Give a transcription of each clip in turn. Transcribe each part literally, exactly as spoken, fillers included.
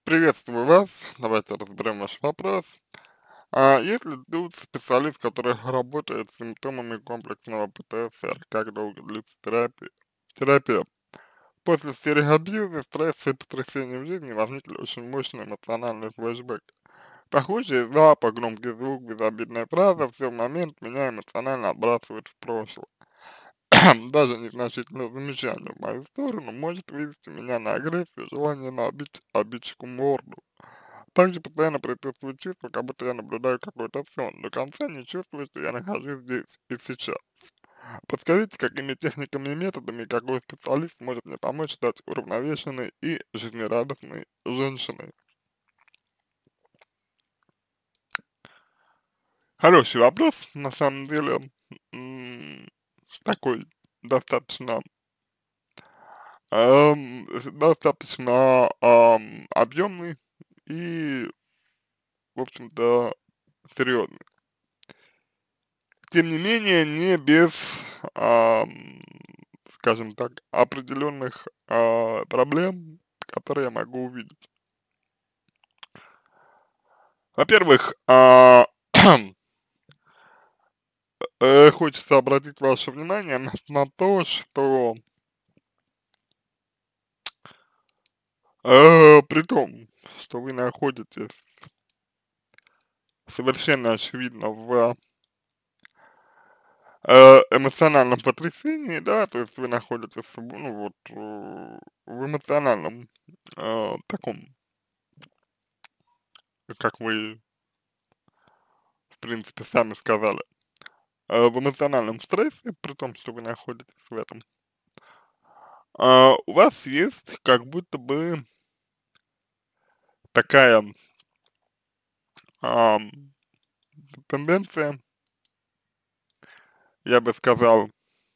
Приветствую вас. Давайте разберем ваш вопрос. А если тут специалист, который работает с симптомами комплексного P T S R, как долго длится терапия? Терапия. После серии абьюза, стресса и потрясений в жизни возникли очень мощные эмоциональные флешбеки. Похожий запах, громкий звук, безобидная фраза, все в момент меня эмоционально отбрасывает в прошлое. Даже незначительное замечание в мою сторону может вывести меня на агрессию, желание набить обидчику морду. Также постоянно присутствует чувство, как будто я наблюдаю какой-то сон. До конца не чувствую, что я нахожусь здесь и сейчас. Подскажите, какими техниками и методами какой специалист может мне помочь стать уравновешенной и жизнерадостной женщиной? Хороший вопрос, на самом деле, м, такой достаточно, ам, достаточно ам, объемный и, в общем-то, серьезный. Тем не менее, не без, ам, скажем так, определенных а, проблем, которые я могу увидеть. Во-первых, а, э, хочется обратить ваше внимание на, на то, что э, при том, что вы находитесь совершенно очевидно в э, эмоциональном потрясении, да, то есть вы находитесь, ну вот, э, в эмоциональном э, таком, как вы, в принципе, сами сказали, э, в эмоциональном стрессе, при том, что вы находитесь в этом, а, у вас есть как будто бы такая ам, тенденция, я бы сказал,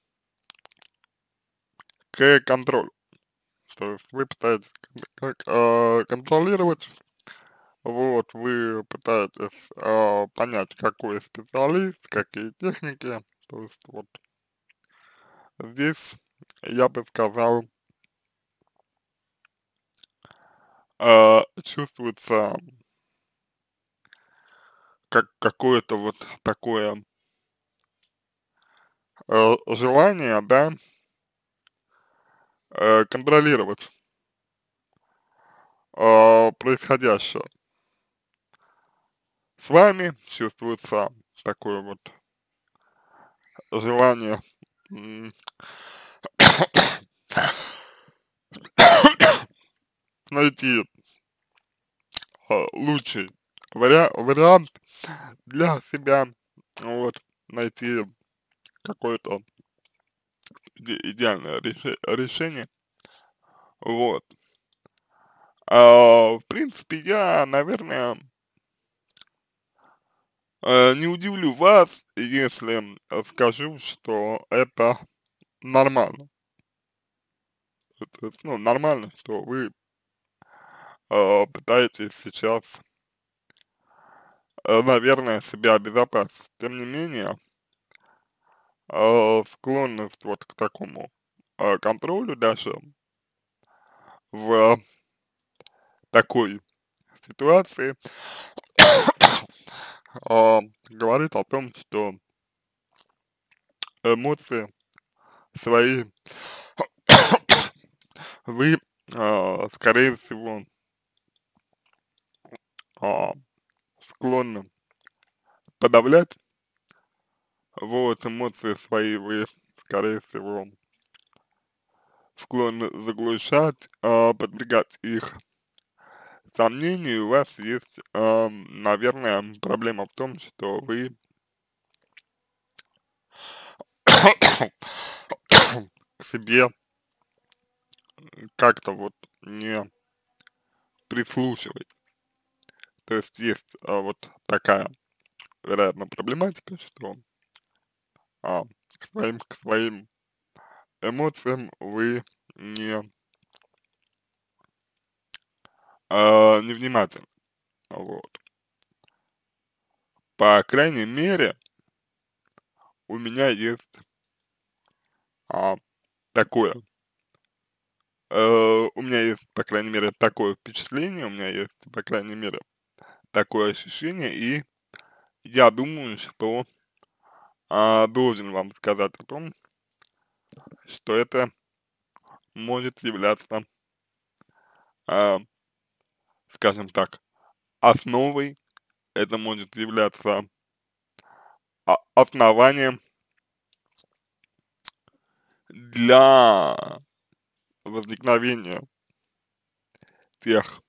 к контролю. То есть вы пытаетесь как, а, контролировать, вот, вы пытаетесь а, понять, какой специалист, какие техники, то есть вот здесь я бы сказал, а, чувствуется как какое-то вот такое э, желание, да, э, контролировать э, происходящее. С вами чувствуется такое вот желание м, найти э, лучший вариа вариант для себя, вот, найти какое-то иде идеальное реше решение, вот. А, в принципе, я, наверное, э, не удивлю вас, если э, скажу, что это нормально. Это, ну, нормально, что вы э, пытаетесь сейчас, э, наверное, себя обезопасить. Тем не менее, э, склонность вот к такому э, контролю даже в такой ситуации э, говорит о том, что эмоции свои вы, э, скорее всего, э, склонны подавлять, вот, эмоции свои вы, скорее всего, склонны заглушать, а, подвергать их сомнению. У вас есть, ам, наверное, проблема в том, что вы к себе как-то вот не прислушиваетесь. То есть есть а, вот такая, вероятно, проблематика, что а, к своим, к своим эмоциям вы не, а, невнимательны. Вот. По крайней мере, у меня есть а, такое Э, у меня есть, по крайней мере, такое впечатление, у меня есть, по крайней мере, такое ощущение, и я думаю, что а, должен вам сказать о том, что это может являться, а, скажем так, основой, это может являться а, основанием для возникновения тех,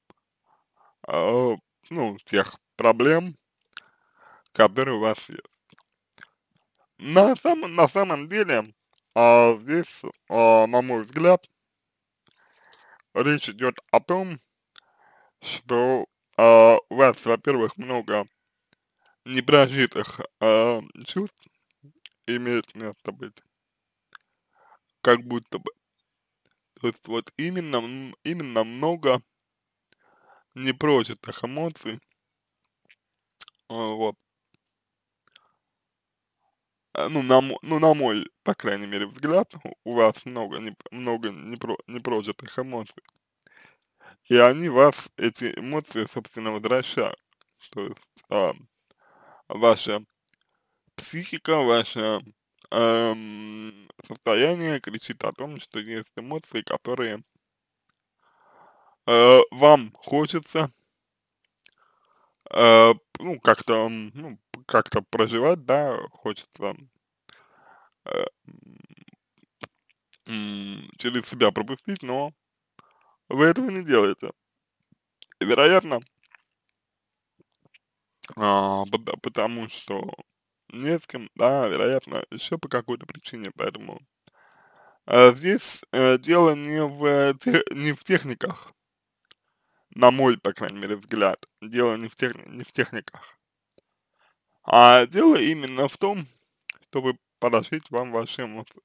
а, ну, тех проблем, которые у вас есть. На самом, на самом деле, а, здесь, а, на мой взгляд, речь идет о том, что а, у вас, во-первых, много непрожитых а, чувств имеет место быть, как будто бы. То есть вот именно, м, именно много непрожитых эмоций, а, вот, а, ну, на, мо- ну, на мой, по крайней мере, взгляд, у у вас много, не, много непро, непрожитых эмоций, и они вас, эти эмоции, собственно, возвращают. То есть а, ваша психика, ваше эм, состояние кричит о том, что есть эмоции, которые э, вам хочется э, ну, как-то, м, ну, как-то проживать, да, хочется э, м, через себя пропустить, но вы этого не делаете. И, вероятно, а, пото- потому что не с кем, да, вероятно, еще по какой-то причине, поэтому а, здесь э, дело не в, те- не в техниках, на мой, по крайней мере, взгляд, дело не в, тех, не в техниках, а дело именно в том, чтобы подошить вам ваши эмоции.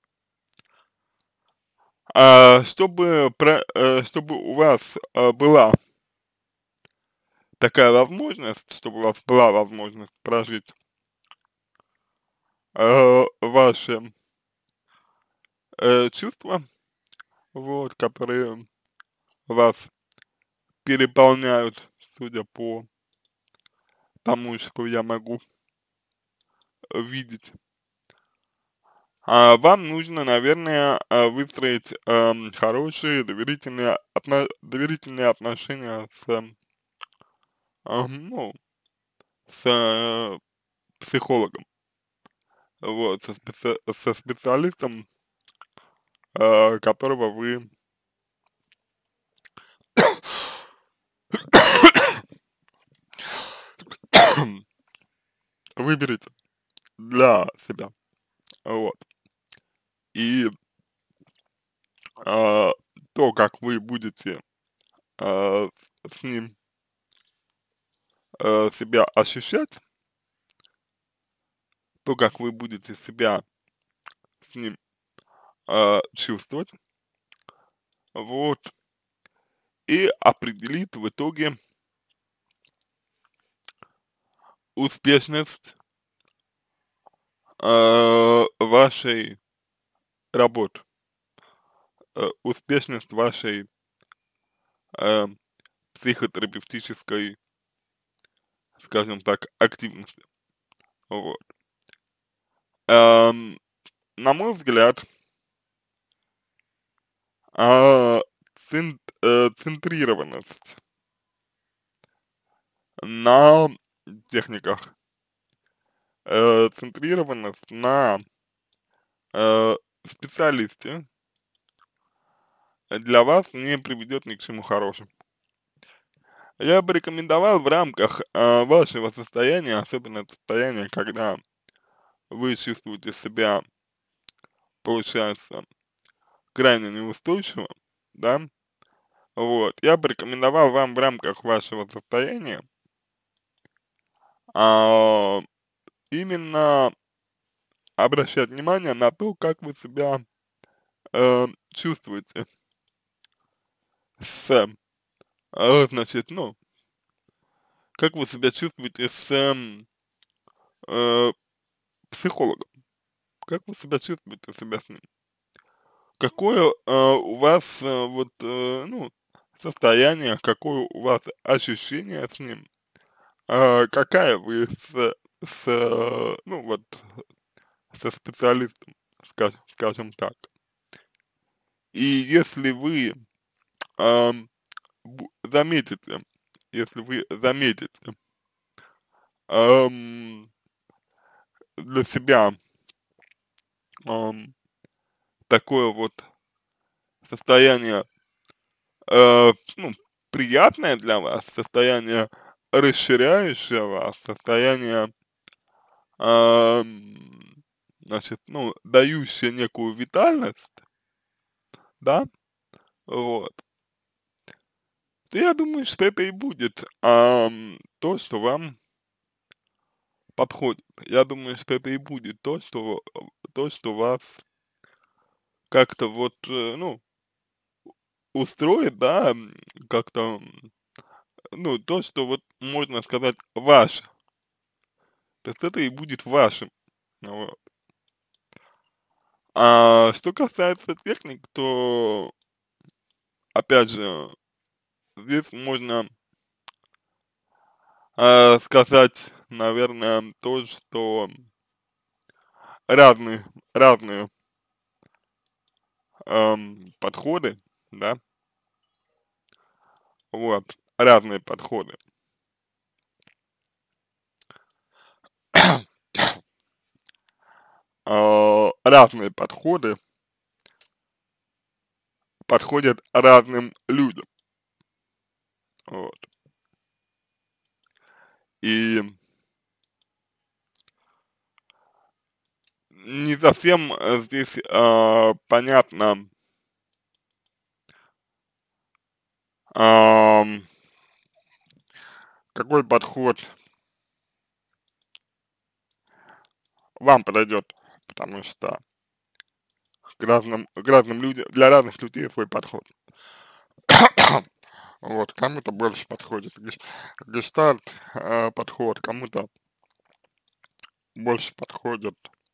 А, чтобы, про, э, чтобы у вас э, была такая возможность, чтобы у вас была возможность прожить э, ваши э, чувства, вот, которые вас переполняют, судя по тому, что я могу видеть. А вам нужно, наверное, э, выстроить эм, хорошие доверительные, отно- доверительные отношения с, эм, ам, ну, с э, психологом, вот, со, специ- со специалистом, э, которого вы выберете для себя, вот. И а, то, как вы будете а, с ним э, себя ощущать, то, как вы будете себя с ним а, чувствовать, вот, и определит в итоге успешность э, вашей работы, э, успешность вашей э, психотерапевтической, скажем так, активности. Вот. Эм, на мой взгляд, а, цен- э, центрированность на техниках, э, центрированность на э, специалисте для вас не приведет ни к чему хорошему. Я бы рекомендовал в рамках э, вашего состояния, особенно состояния, когда вы чувствуете себя, получается, крайне неустойчиво, да, вот, я бы рекомендовал вам в рамках вашего состояния а, именно обращать внимание на то, как вы себя э, чувствуете с, э, значит, ну, как вы себя чувствуете с эм, э, психологом, как вы себя чувствуете себя с ним. какое э, у вас э, вот, э, ну, состояние, какое у вас ощущение с ним, э, какая вы с, с, э, ну, вот, со специалистом, скажем, скажем так. И если вы ам, бу- заметите, если вы заметите ам, для себя ам, такое вот состояние, э, ну, приятное для вас, состояние расширяющее вас, состояние, ам, значит, ну, дающее некую витальность, да, вот, то я думаю, что это и будет ам, то, что вам подходит. Я думаю, что это и будет то, что, э, то, что вас как-то вот, э, ну, устроит, да, м, как-то, м, ну, то, что вот можно сказать ваше. То есть это и будет вашим. Вот. А что касается техник, то, опять же, здесь можно э, сказать, наверное, то, что разные, разные эм, подходы, да, вот, разные подходы, э, разные подходы подходят разным людям, вот. И не совсем э, здесь э, понятно, ам, какой подход вам подойдет, потому что к разным, к разным людям, для разных людей свой подход. Вот, кому-то больше подходит геш- гештальт э, подход, кому-то больше подходит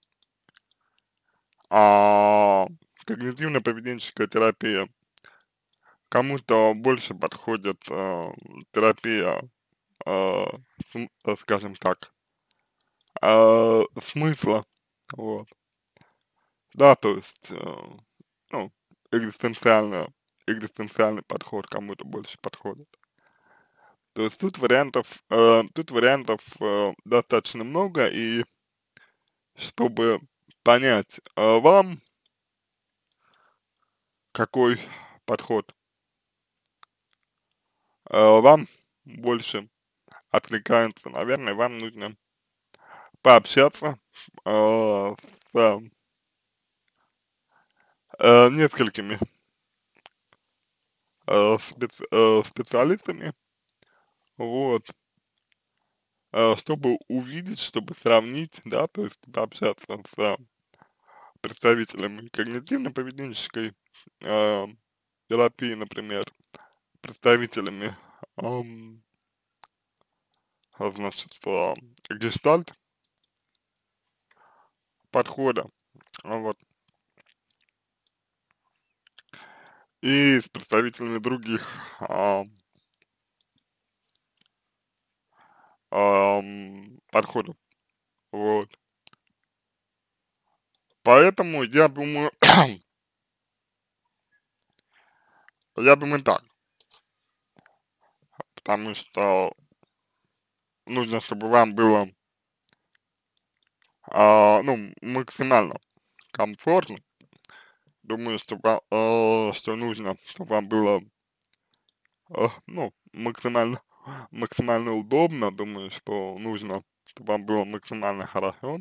а, когнитивно-поведенческая терапия, кому-то больше подходит э, терапия, э, см- э, скажем так, э, смысла, вот, да, то есть, э, ну, экзистенциально, экзистенциальный подход кому-то больше подходит. То есть тут вариантов, э, тут вариантов э, достаточно много, и чтобы понять э, вам, какой подход э, вам больше откликается, наверное, вам нужно пообщаться э, с э, несколькими э, спец- э, специалистами, вот, э, чтобы увидеть, чтобы сравнить, да, то есть пообщаться с представителями когнитивно-поведенческой э, терапии, например, представителями, ам, а, значит, а, гештальт подхода, а, вот, и с представителями других а, ам, подходов, вот. Поэтому я думаю, я думаю так, потому что нужно, чтобы вам было, а, ну, максимально комфортно. Думаю, что, ва- э, что нужно, чтобы вам было, э, ну, максимально, максимально удобно. Думаю, что нужно, чтобы вам было максимально хорошо.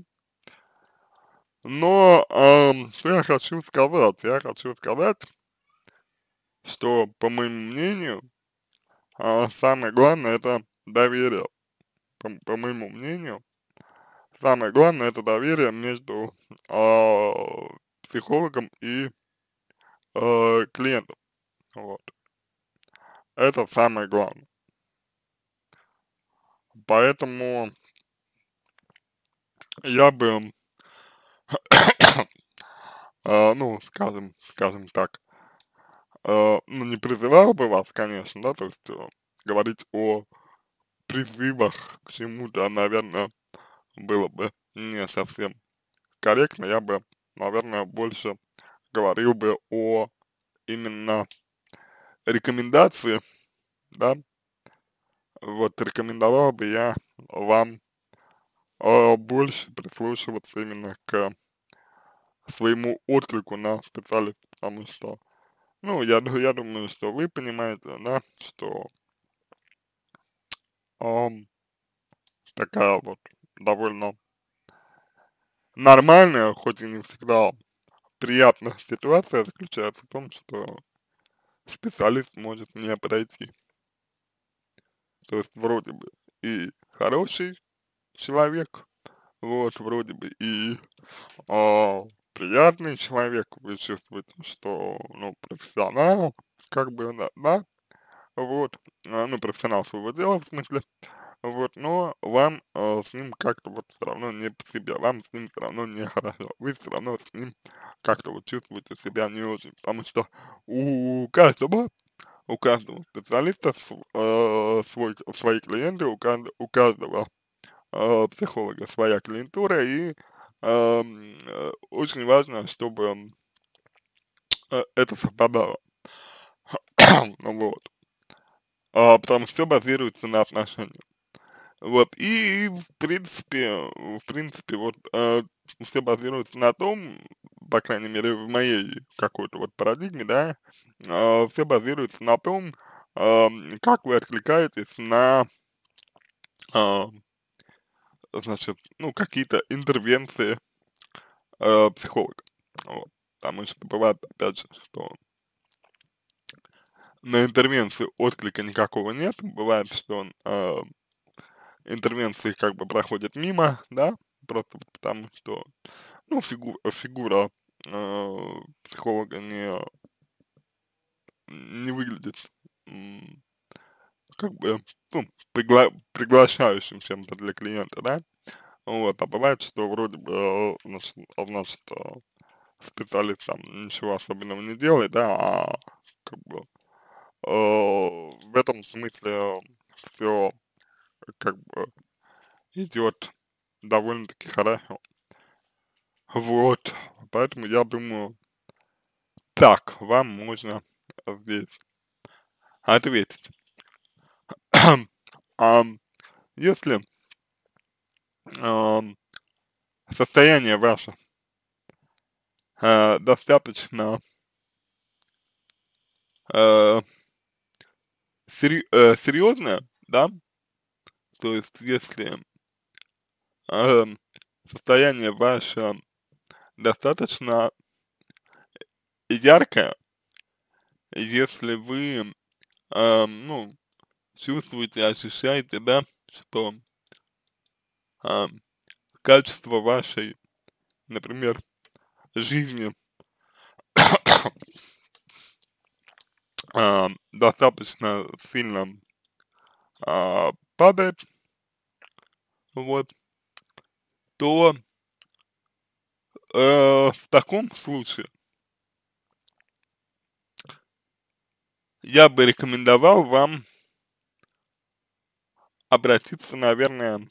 Но, ам, что я хочу сказать? Я хочу сказать, что, по моему мнению, а, самое главное это доверие. По, по моему мнению, самое главное это доверие между а, психологом и а, клиентом. Вот. Это самое главное. Поэтому я бы а, ну, скажем, скажем так, а, ну, не призывал бы вас, конечно, да, то есть э, говорить о призывах к чему-то, наверное, было бы не совсем корректно. Я бы, наверное, больше говорил бы о именно рекомендации, да, вот рекомендовал бы я вам а, больше прислушиваться именно к своему отклику на специалиста, потому что, ну, я, ду- я думаю, что вы понимаете, да, что ам, такая вот довольно нормальная, хоть и не всегда приятная ситуация заключается в том, что специалист может не подойти. То есть вроде бы и хороший человек, вот, вроде бы и а, приятный человек, вы чувствуете, что, ну, профессионал, как бы, да, да, вот, а, ну, профессионал своего дела, в смысле, вот, но вам а, с ним как-то вот все равно не по себе, вам с ним все равно нехорошо, вы все равно с ним как-то вот чувствуете себя не очень, потому что у каждого, у каждого специалиста св- э, свой, свои клиенты, у, кажд- у каждого э, психолога своя клиентура, и ам, э, очень важно, чтобы э, это совпадало. Вот. А, потому что все базируется на отношениях. Вот. И, в принципе, в принципе, вот э, все базируется на том, по крайней мере, в моей какой-то вот парадигме, да, все базируется на том, ам, как вы откликаетесь на, а, значит, ну, какие-то интервенции э, психолога. Вот. Потому что бывает, опять же, что на интервенции отклика никакого нет. Бывает, что он, э, интервенции как бы проходят мимо, да, просто вот потому что, ну, фигу, фигура э, психолога не, не выглядит м, как бы, ну, пригла- приглашающим чем-то для клиента, да. Вот, а бывает, что вроде бы, э, значит, а, значит, э, специалист там ничего особенного не делает, да, а как бы э, в этом смысле все как бы идет довольно-таки хорошо. Вот, поэтому я думаю, так вам можно здесь ответить. Ам, Если ам, состояние ваше э, достаточно э, сери- э, серьезное, да, то есть если ам, состояние ваше достаточно яркое, если вы, ам, ну, чувствуете, ощущаете, да, что ам, качество вашей, например, жизни ам, достаточно сильно а, падает, вот, то э, в таком случае я бы рекомендовал вам обратиться, наверное,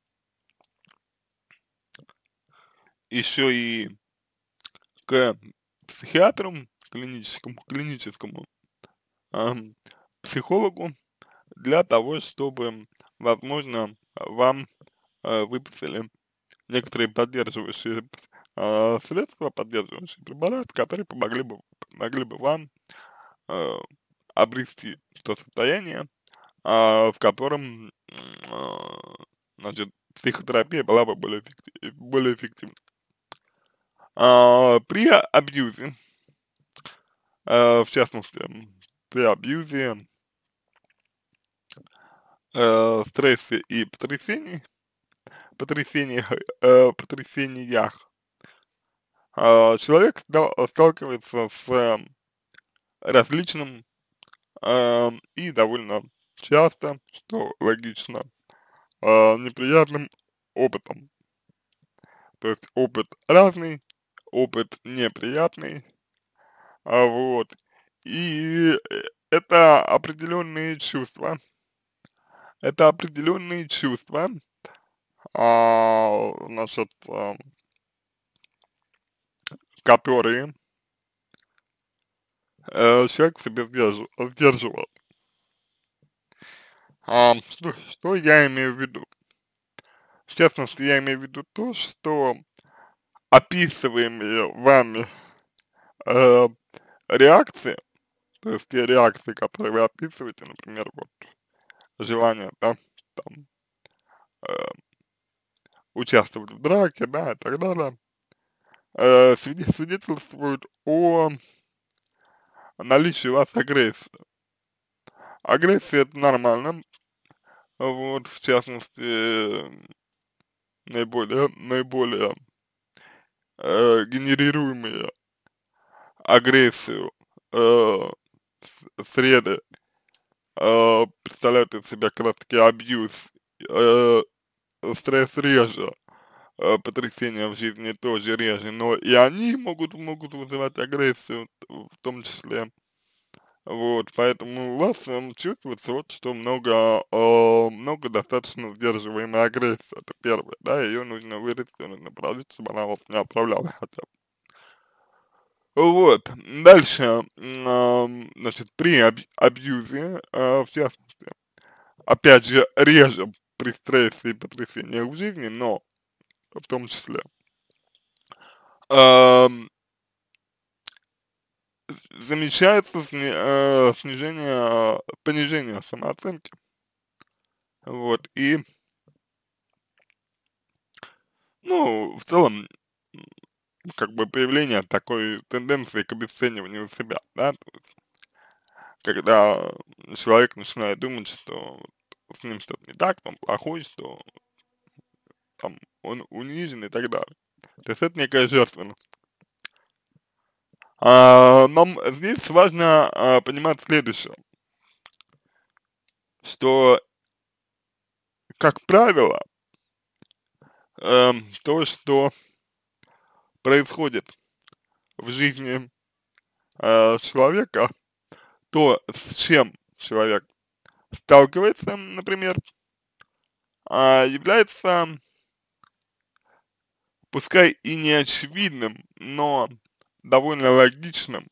еще и к психиатру, клиническому, клиническому ам, психологу, для того, чтобы, возможно, вам э, выписали некоторые поддерживающие а, средства, поддерживающие препараты, которые помогли бы, помогли бы вам э, обрести то состояние, а, в котором, м, а, значит, психотерапия была бы более, эффекти- более эффективной. А, при абьюзе, э, в частности, м, при абьюзе, э, стрессе и потрясении, потрясениях, э, потрясениях, а, человек стал- сталкивается с э, различным ам, и довольно часто, что логично, а, неприятным опытом. То есть опыт разный, опыт неприятный, а, вот, и э, это определенные чувства, это определенные чувства, а, значит, а, которые э, человек в себе сдерживал, сдерживал. А, что, что я имею в виду? В частности, я имею в виду то, что описываемые вами э, реакции, то есть те реакции, которые вы описываете, например, вот желание, да, там, э, участвовать в драке, да, и так далее, э, свиде- свидетельствуют о наличии у вас агрессии. Агрессия это нормально, вот, в частности, э, наиболее, наиболее э, генерируемые агрессию э, с- среды э, представляют из себя как раз таки абьюз, э, стресс реже, э, потрясения в жизни тоже реже, но и они могут, могут вызывать агрессию в том числе. Вот, поэтому у вас эм, чувствуется вот, что много, э, много достаточно сдерживаемой агрессии, это первое, да, ее нужно выразить, ее нужно прожить, чтобы она вас не отправляла хотя бы. Вот, дальше, м, ам, значит, при аб- абьюзе, э, в частности, опять же, реже при стрессе и потрясениях в жизни, но в том числе, ам, замечается сни- э, снижение, э, понижение самооценки, вот, и, ну, в целом, м, как бы появление такой тенденции к обесцениванию себя, да, то есть, когда человек начинает думать, что вот с ним что-то не так, он плохой, что там он унижен и так далее. То есть это некая жертвенность. А, нам здесь важно а, понимать следующее, что, как правило, эм, то, что происходит в жизни э, человека, то, с чем человек сталкивается, например, а, является, пускай и не очевидным, но довольно логичным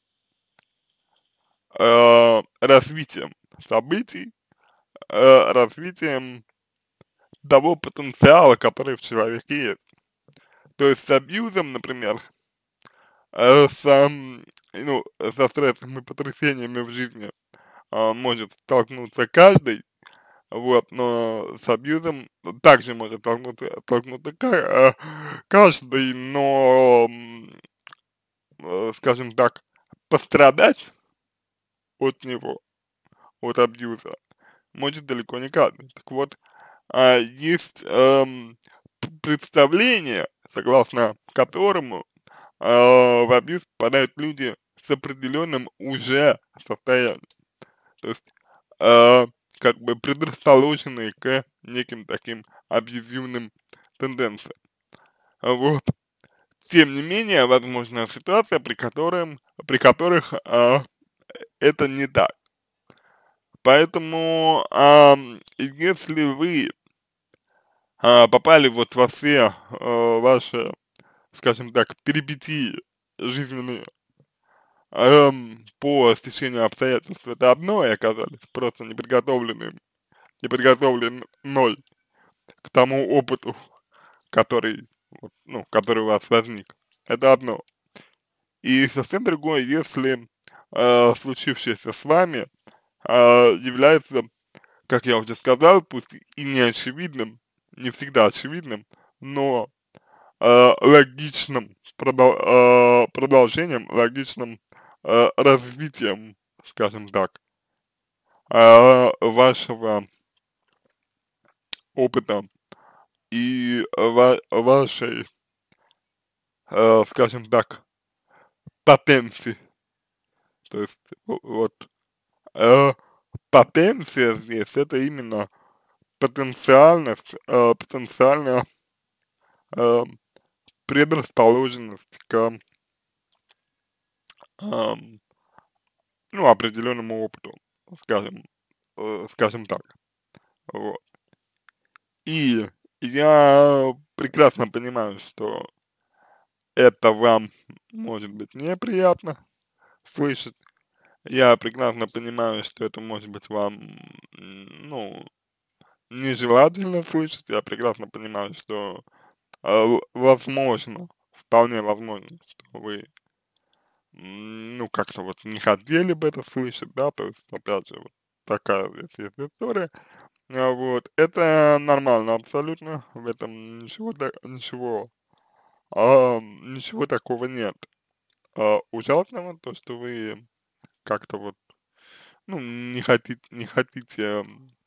э, развитием событий, э, развитием того потенциала, который в человеке есть. То есть с абьюзом, например, э, с, ам, ну, со стрессом и потрясениями в жизни а, может столкнуться каждый, вот, но с абьюзом также может столкнуться, столкнуться ка- э, каждый, но, м, э, скажем так, пострадать от него, от абьюза, может далеко не каждый. Так вот, а, есть эм, п- представление, согласно которому э, в абьюз попадают люди с определенным уже состоянием, то есть э, как бы предрасположенные к неким таким абьюзивным тенденциям. А вот. Тем не менее, возможна ситуация, при котором, при которых а, это не так. Поэтому, ам, если вы а, попали вот во все а, ваши, скажем так, перипетии жизненные, ам, по стечению обстоятельств, это одно, и оказались просто неподготовленным, неподготовленной к тому опыту, который, вот, ну, который у вас возник. Это одно. И совсем другое, если э, случившееся с вами э, является, как я уже сказал, пусть и не очевидным, не всегда очевидным, но э, логичным продол э, продолжением, логичным э, развитием, скажем так, э, вашего опыта и ва вашей, э, скажем так, потенции. То есть в- вот э, потенция здесь это именно потенциальность, э, потенциальная э, предрасположенность к ам, ну, определенному опыту, скажем, э, скажем так, вот. И я прекрасно понимаю, что это вам может быть неприятно слышать. Я прекрасно понимаю, что это может быть вам, м, ну, нежелательно слышать. Я прекрасно понимаю, что, а, в возможно, вполне возможно, что вы, м, ну, как-то вот не хотели бы это слышать, да, то есть, опять же, вот такая вот есть история. А, вот, это нормально абсолютно, в этом ничего та ничего, ам, ничего такого нет. А, ужасного то, что вы как-то вот, ну, не хотите не хотите,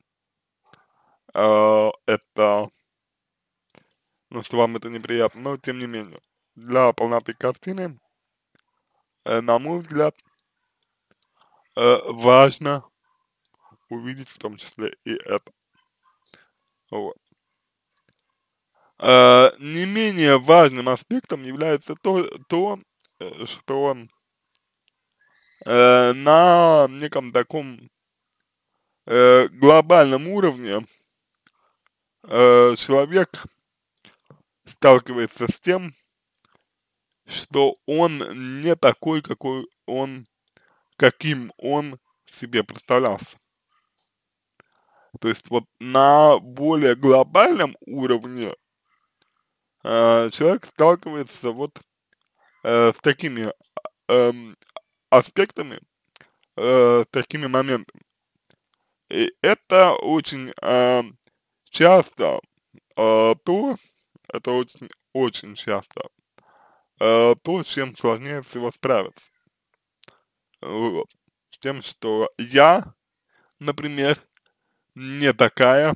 а, это, ну, что вам это неприятно, но тем не менее, для полноты картины, э, на мой взгляд, э, важно увидеть в том числе и это. Вот. Э, не менее важным аспектом является то то, э, что, э, на неком таком, э, глобальном уровне, э, человек сталкивается с тем, что он не такой, какой он каким он себе представлялся. То есть вот на более глобальном уровне, э, человек сталкивается вот, э, с такими, эм, аспектами, э, такими моментами. И это очень, э, часто, э, то, это очень очень часто, э, то, с чем сложнее всего справиться. Вот. С тем, что я, например, не такая,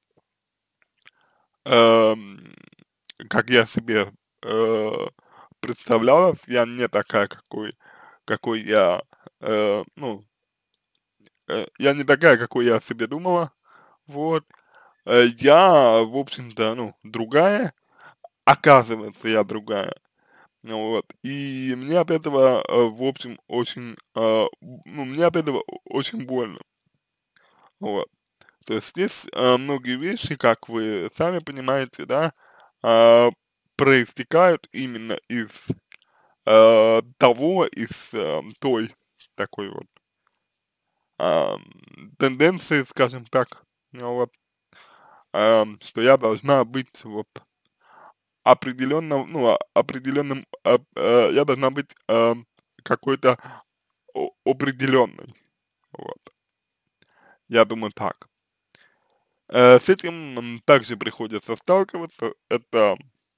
эм, как я себе, э, представлялась, я не такая, какой какой я, э, ну, э, я не такая, какой я о себе думала, вот. Э, я, в общем-то, ну, другая, оказывается, я другая. Ну вот, и мне от этого, э, в общем, очень, э, ну, мне от этого о очень больно. Вот. То есть здесь, э, многие вещи, как вы сами понимаете, да, а, проистекают именно из, э, того, из, э, той такой вот, ам, тенденции, скажем так, ну вот, ам, что я должна быть вот определенным, ну, а, определенным, ап э, я должна быть, ам, какой-то о определенной. Вот. Я думаю так. Э, с этим, м, также приходится сталкиваться. Это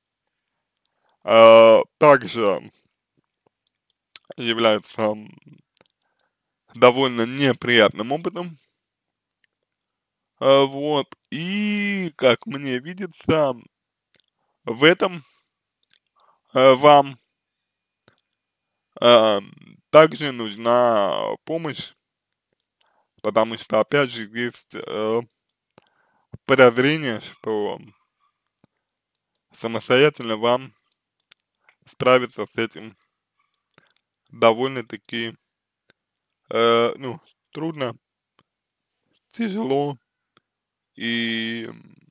а, также является, м, довольно неприятным опытом. А, вот, и, как мне видится, в этом, э, вам, ам, также нужна помощь, потому что, опять же, есть, э, подозрение, что самостоятельно вам справиться с этим довольно-таки, э, ну, трудно, тяжело и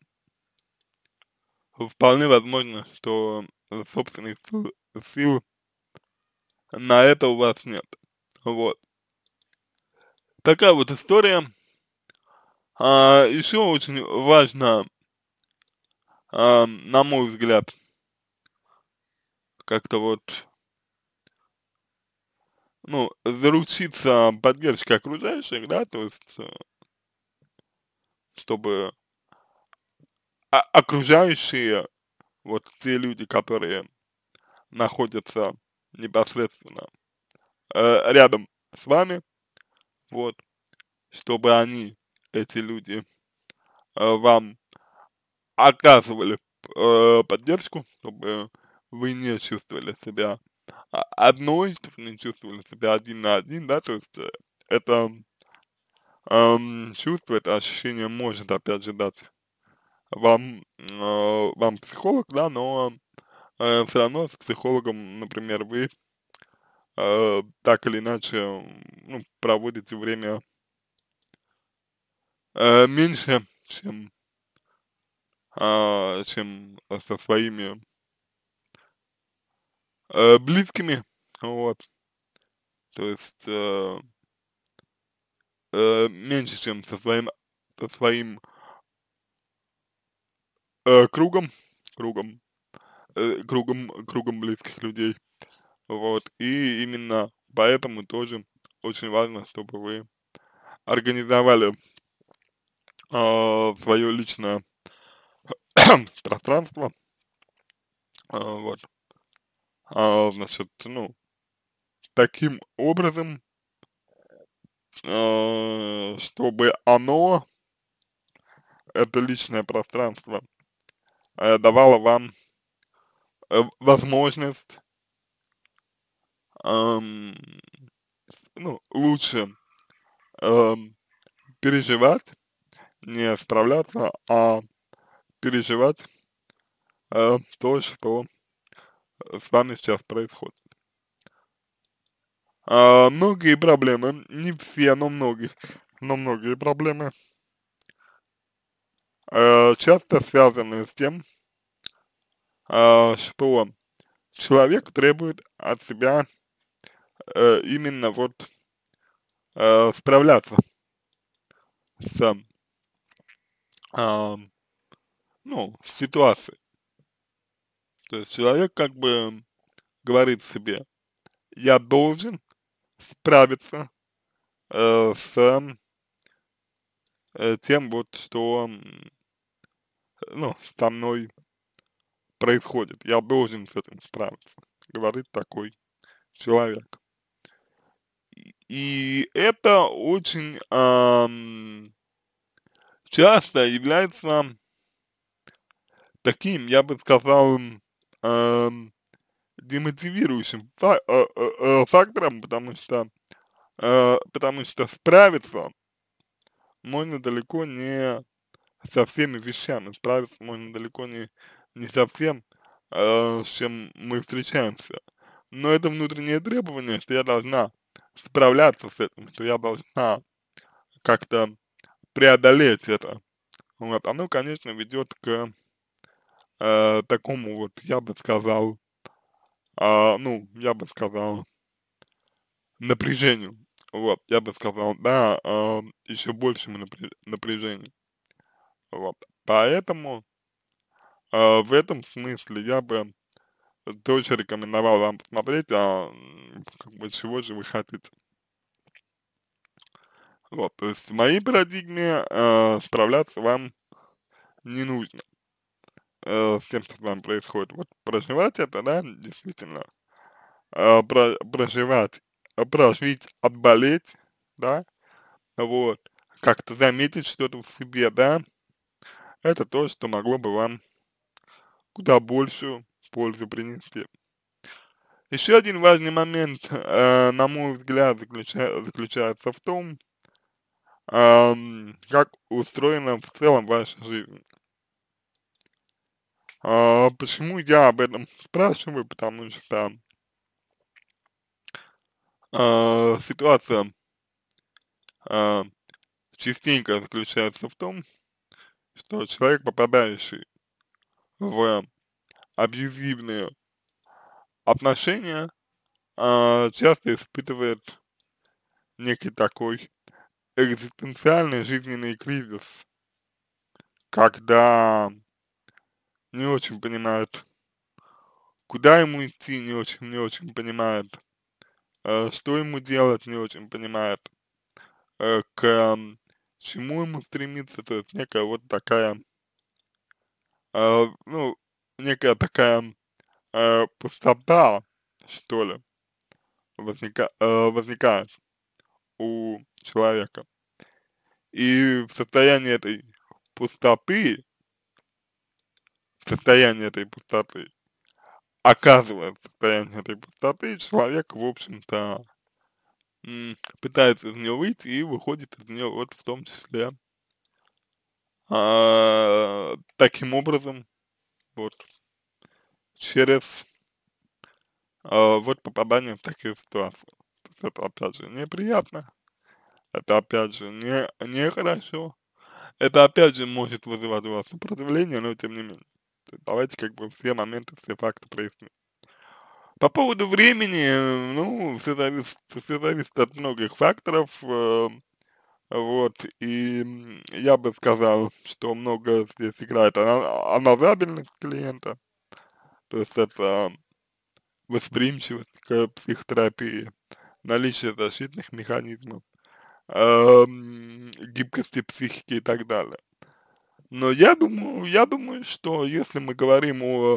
вполне возможно, что, э, собственных сил сил на это у вас нет. Вот. Такая вот история. А, еще очень важно, ам, на мой взгляд, как-то вот, ну, заручиться поддержкой окружающих, да, то есть, э, чтобы а окружающие, вот те люди, которые находятся непосредственно, э, рядом с вами, вот, чтобы они, эти люди, э, вам оказывали, э, поддержку, чтобы вы не чувствовали себя а одной, чтобы не чувствовали себя один на один, да, то есть, э, это, ам, чувство, это ощущение может, опять же, дать вам, э, вам психолог, да, но, э, всё равно с психологом, например, вы, э, так или иначе, м, ну, проводите время э, меньше, чем, а, чем со своими э, близкими, вот, то есть э, э, меньше, чем со своим, со своим э, кругом, кругом, э, кругом, кругом близких людей, вот, и именно поэтому тоже очень важно, чтобы вы организовали э, свое личное пространство, а, вот, а, значит, ну, таким образом, э, чтобы оно, это личное пространство, э, давало вам э, возможность, эм, ну, лучше эм, переживать, не справляться, а переживать э, то, что с вами сейчас происходит. А, многие проблемы, не все, но многие, но многие проблемы э, часто связаны с тем, а, что человек требует от себя э, именно вот э, справляться с, а, ну, с ситуацией. То есть человек как бы говорит себе, я должен справиться э, с э, тем вот, что, м, ну, со мной происходит. Я должен с этим справиться, говорит такой человек. И и это очень ам, часто является таким, я бы сказал, ам, демотивирующим фа э, э, э, фактором, потому что, э, потому что справиться можно далеко не со всеми вещами, справиться можно далеко не не со всем, э, с чем мы встречаемся. Но это внутреннее требование, что я должна справляться с этим, что я должна как-то преодолеть это. Вот, оно, конечно, ведет к э, такому вот, я бы сказал, а, ну, я бы сказал, напряжению. Вот, я бы сказал, да, а, еще большему напря- напряжению. Вот. Поэтому а, в этом смысле я бы тоже рекомендовал вам посмотреть, а, м, как бы, чего же вы хотите. Вот, то есть в моей парадигме э, справляться вам не нужно э, с тем, что с вами происходит. Вот проживать это, да, действительно, э, про проживать, э, прожить, отболеть, да, вот, как-то заметить что-то в себе, да, это то, что могло бы вам куда большую пользу принести. Еще один важный момент, э, на мой взгляд, заключа заключается в том, ам, как устроена в целом ваша жизнь. А, почему я об этом спрашиваю? Потому что а, ситуация а, частенько заключается в том, что человек, попадающий в абьюзивные отношения, а, часто испытывает некий такой экзистенциальный жизненный кризис, когда не очень понимает, куда ему идти, не очень, не очень понимает, э, что ему делать, не очень понимает, э, к м, чему ему стремиться, то есть некая вот такая, э, ну, некая такая э, пустота, что ли, возника, э, возникает у человека. И в состоянии этой пустоты, в состоянии этой пустоты, оказывая в состоянии этой пустоты, человек, в общем-то, м, пытается из нее выйти и выходит из нее вот в том числе а, таким образом, вот, через а, вот попадание в такие ситуации. То есть это опять же неприятно, это опять же не нехорошо, это опять же может вызывать у вас сопротивление, но тем не менее. То есть давайте как бы все моменты, все факты проясним. По поводу времени, э, ну, все зависит, все зависит от многих факторов, э, вот, и м, я бы сказал, что много здесь играет ана- анализабельность клиента, то есть это восприимчивость к психотерапии, наличие защитных механизмов, ам, гибкости психики и так далее. Но я думаю, я думаю, что если мы говорим о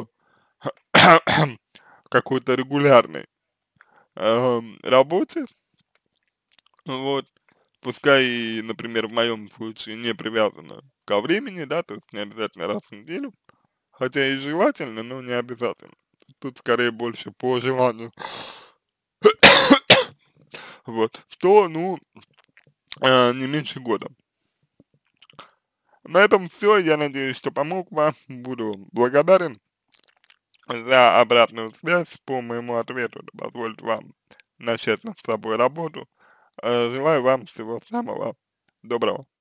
какой-то регулярной ам, работе, вот, пускай, и, например, в моем случае не привязано ко времени, да, то есть не обязательно раз в неделю, хотя и желательно, но не обязательно. Тут скорее больше по желанию, вот, то, ну, а, не меньше года. На этом все. Я надеюсь, что помог вам. Буду благодарен за обратную связь по моему ответу. Это позволит вам начать над собой работу. Э, Желаю вам всего самого доброго.